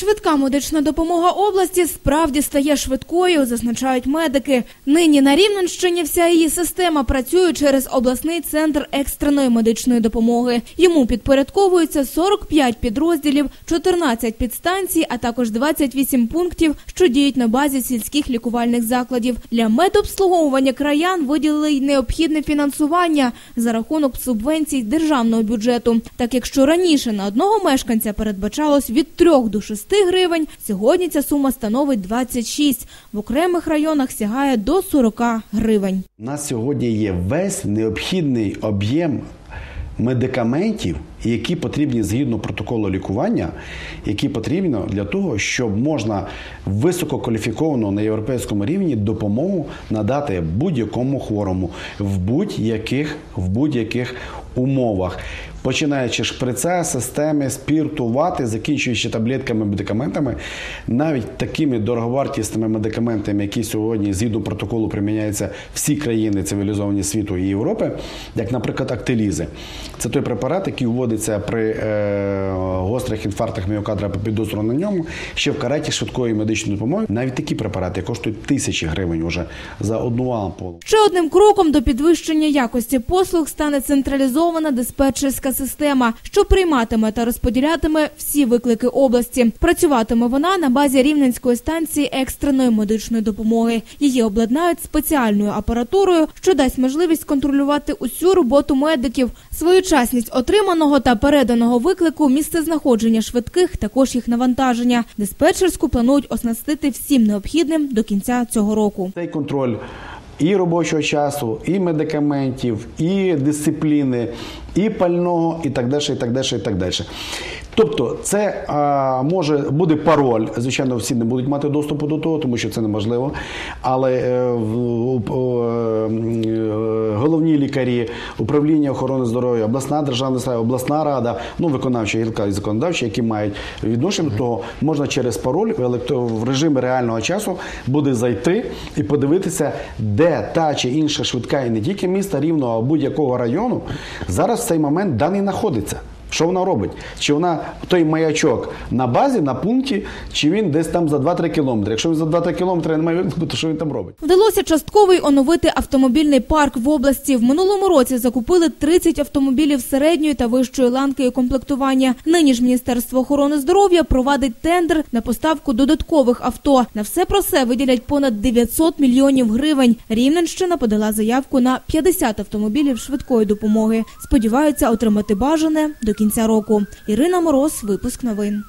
Швидка медична допомога області справді стає швидкою, зазначають медики. Нині на Рівненщині вся її система працює через обласний центр екстреної медичної допомоги. Йому підпорядковуються 45 підрозділів, 14 підстанцій, а також 28 пунктів, що діють на базі сільських лікувальних закладів. Для медобслуговування краян виділили й необхідне фінансування за рахунок субвенцій державного бюджету. Так, якщо раніше на одного мешканця передбачалось від 3 до 6 гривень, сьогодні ця сума становить 26. В окремих районах сягає до 40 гривень. У нас сьогодні є весь необхідний об'єм медикаментів, які потрібні згідно протоколу лікування, які потрібно для того, щоб можна висококваліфіковану на європейському рівні допомогу надати будь-якому хворому в будь-яких умовах. Починаючи шприца, системи, спірту, вати, закінчуючи таблетками, медикаментами, навіть такими дороговартісними медикаментами, які сьогодні згідно протоколу приміняються всі країни цивілізовані світу і Європи, як, наприклад, актелізи. Це той препарат, який вводиться при гострих інфарктах міокарда по підозру на ньому, ще в кареті швидкої медичної допомоги. Навіть такі препарати коштують 1000 гривень вже за одну ампулу. Ще одним кроком до підвищення якості послуг стане централізована диспетчерська система, що прийматиме та розподілятиме всі виклики області. Працюватиме вона на базі Рівненської станції екстреної медичної допомоги. Її обладнають спеціальною апаратурою, що дасть можливість контролювати усю роботу медиків, своєчасність отриманого та переданого виклику, місцезнаходження швидких, також їх навантаження. Диспетчерську планують оснастити всім необхідним до кінця цього року. Цей контроль і робочого часу, і медикаментів, і дисципліни, і пального, і так далі, і так далі, і так далі. Тобто це буде пароль, звичайно, всі не будуть мати доступу до того, тому що це неможливо, але головні лікарі, управління охорони здоров'я, обласна державна служба, обласна рада, виконавча гілка і законодавча, які мають відношення до того, можна через пароль в режимі реального часу буде зайти і подивитися, де та чи інша швидка, і не тільки міста Рівного, а будь-якого району, зараз в цей момент даний знаходиться. Що вона робить? Чи вона, той маячок, на базі, на пункті, чи він десь там за 2-3 кілометри? Якщо він за 2-3 кілометри немає виклику, то що він там робить? Вдалося частково й оновити автомобільний парк в області. В минулому році закупили 30 автомобілів середньої та вищої ланки комплектування. Нині ж Міністерство охорони здоров'я провадить тендер на поставку додаткових авто. На все про все виділять понад 900 мільйонів гривень. Рівненщина подала заявку на 50 автомобілів швидкої допомоги. Сподіваються отримати бажане до кінця року. Ірина Мороз, випуск новин.